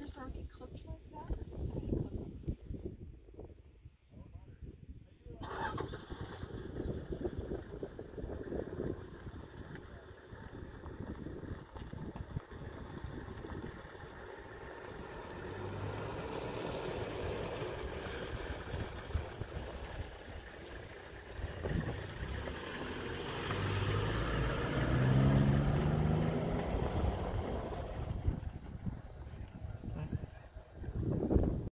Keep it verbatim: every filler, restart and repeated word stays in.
doors aren't get clipped like that or the same?